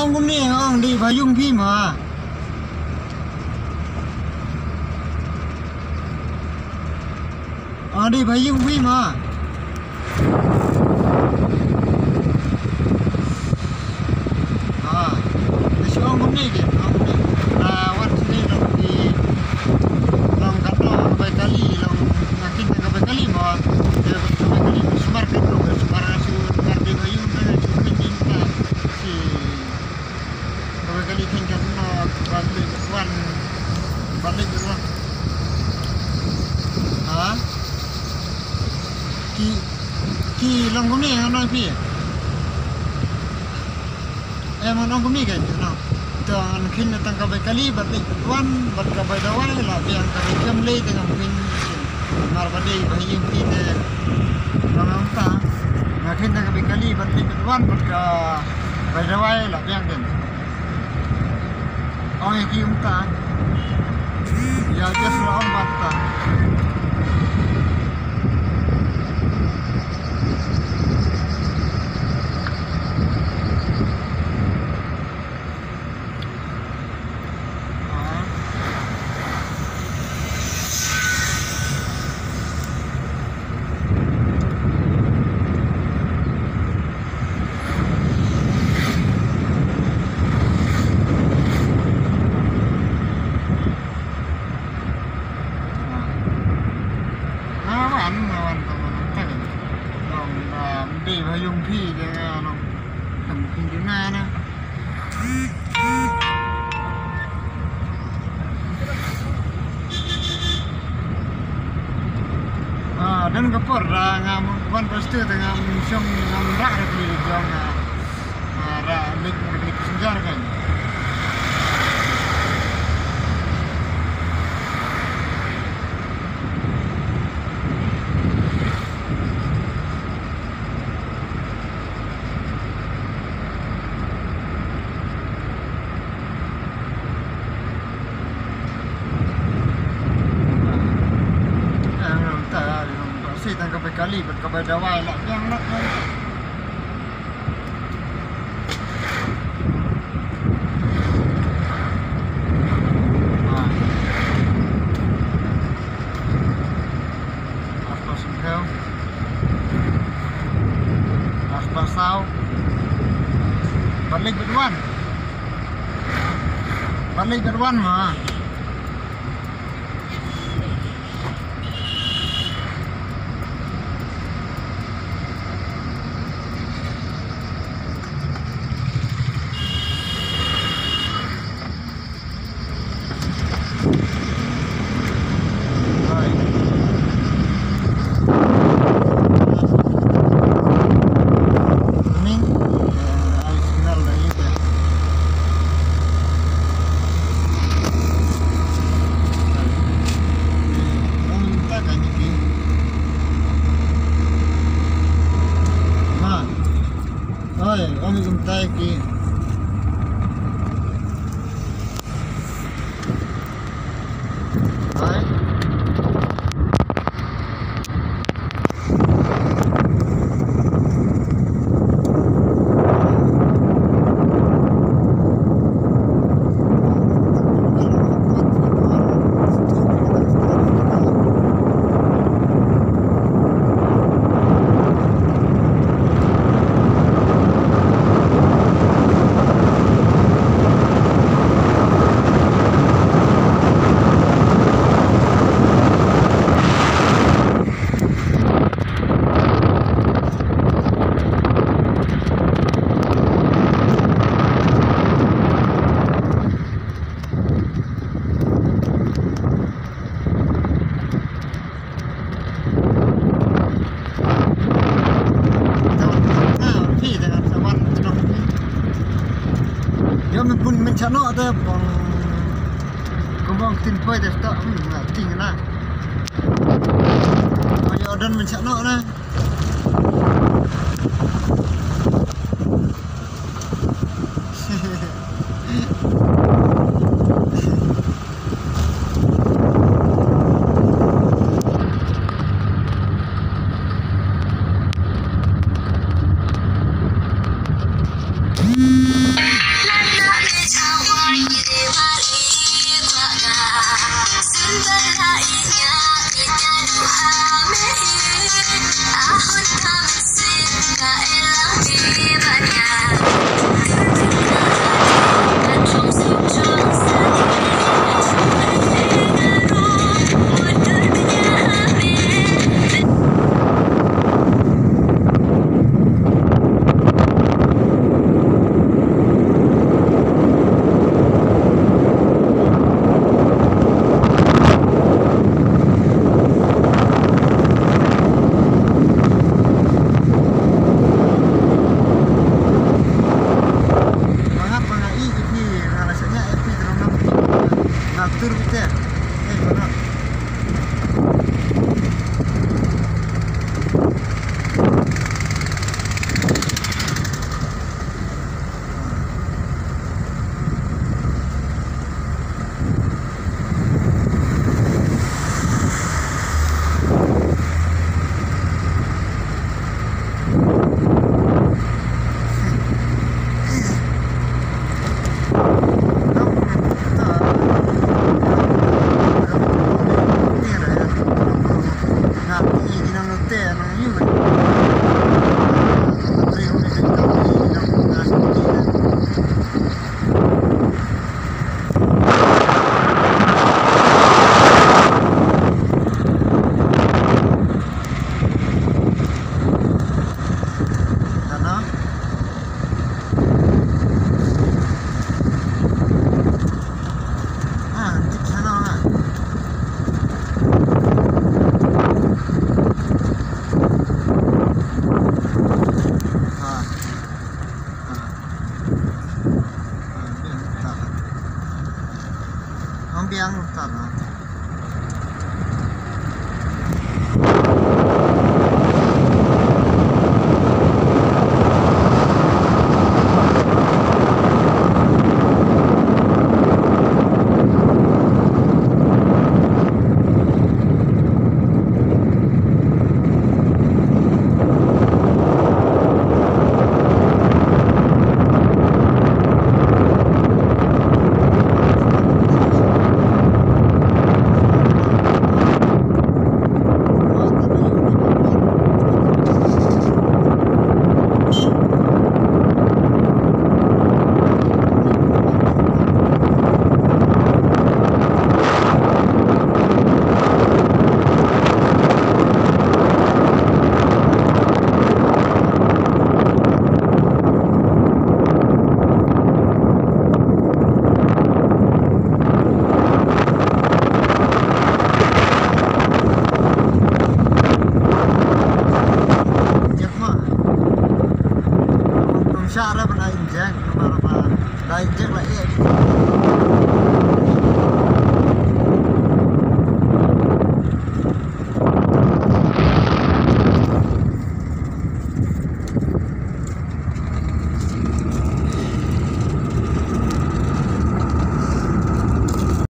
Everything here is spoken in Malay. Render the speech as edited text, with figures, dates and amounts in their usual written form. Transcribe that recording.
ông cũng đi ông đi vào dung phim mà. Đi vào dung phim mà. Thì ông cũng đi kìa, ông cũng đi.วันini long kata kali long yakin sampai kali mau dia sampai kali smart itu smart asu ngerti bayu dan cukup cinta si sampai kali tinggal no balik dulu ki long kami ano pi emang long kami kan no dan kini tangkap kali balik tuan berkah dawai lah yang kami kembali dengan mungkin marbadi bayi kita orang tak makin tangkap kali balik tuan berkah dawai lah yang kan orang yang kita ya just orang bata đi vào dùng phi để nó tầm kinh tế na nè dan kapur ngam wan pasti dengan song ngam rak di jong ra lik senjar kan tangkap kali berkabar dawai lah yang nak aspas sengkau aspas sau balik berduan mah Om Guntai ki mencano ada kembang timpai dah tak tinggal lah. Ayo dan mencano lah.